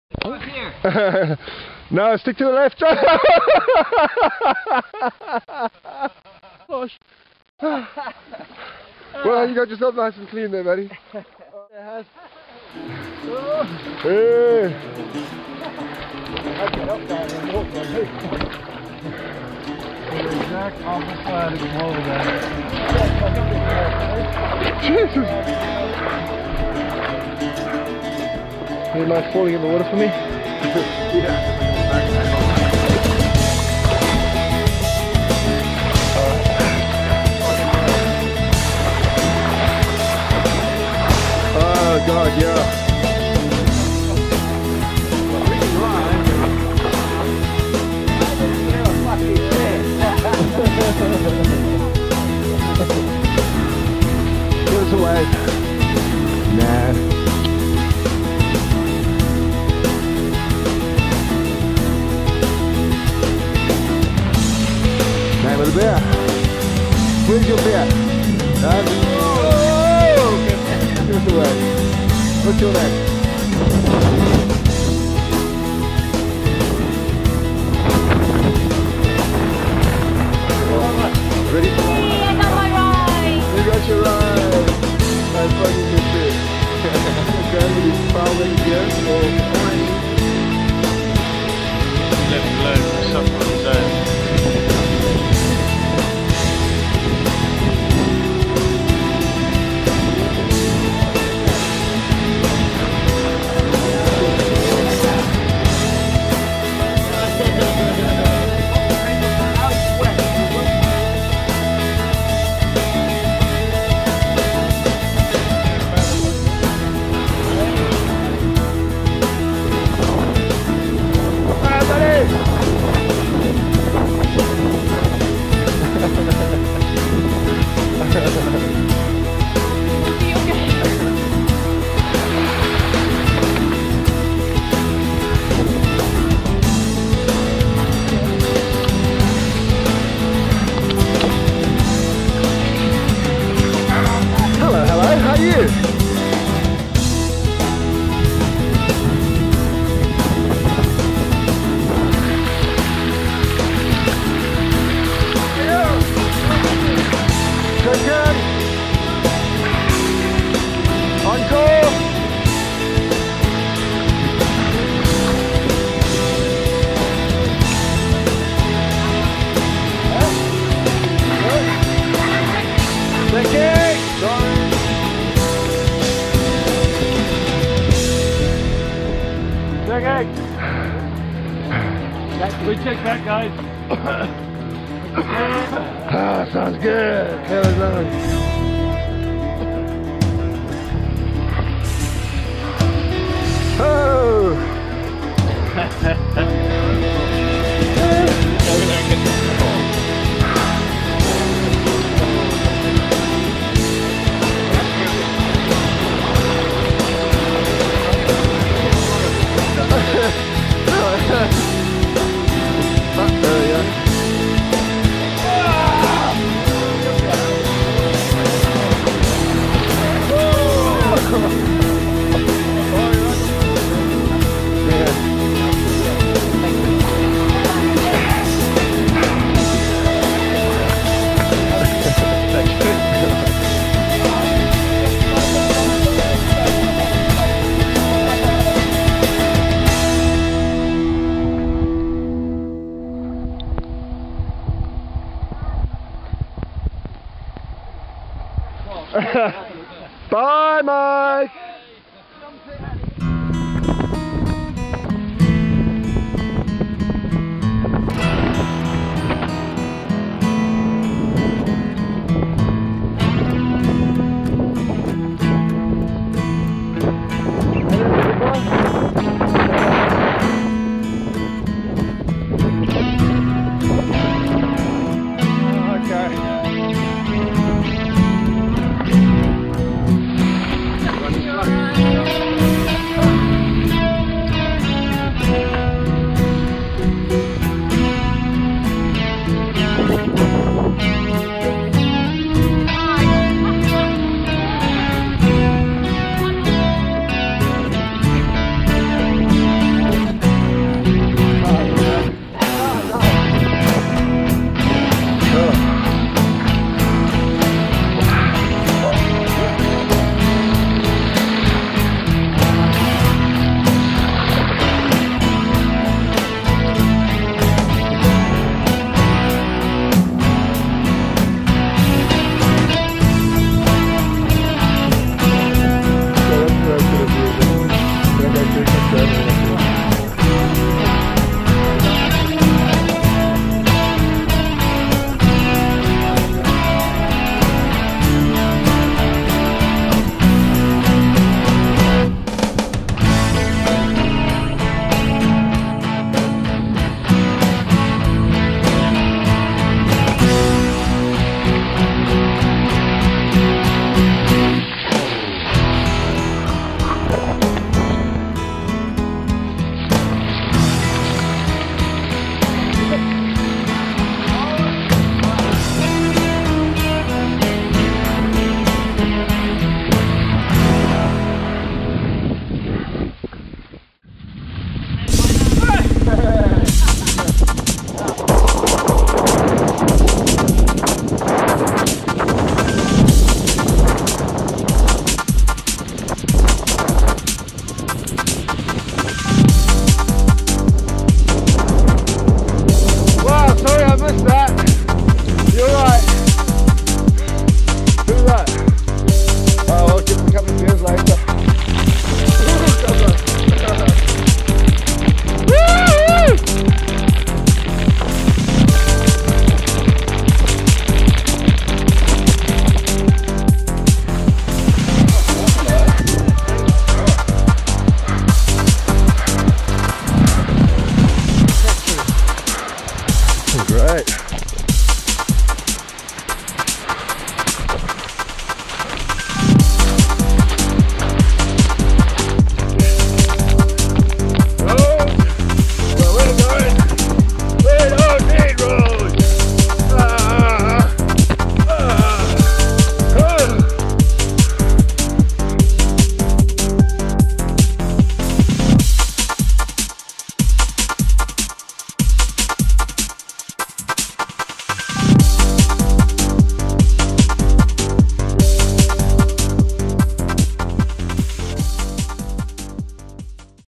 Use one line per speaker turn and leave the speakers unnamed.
Look here.
No, stick to the left. Gosh. Well, you got yourself nice and clean there, buddy.
It has.
Hey.
I'll get up there and walk on it. The exact opposite side of the wall there.
Jesus. Any nice falling in the water for me? Yeah. Oh God, yeah. Give us a wave. Nah. Name of the beer. Where's your beer? Oh! Give us a wave. What's your name? Ready?
I got my ride!
You got your ride! That's fucking good shit. Okay, we following here, so...
Left low, something on his own.
We check back, guys.
Ah, sounds good. Hell is on. Oh! Bye, Mike. Alright.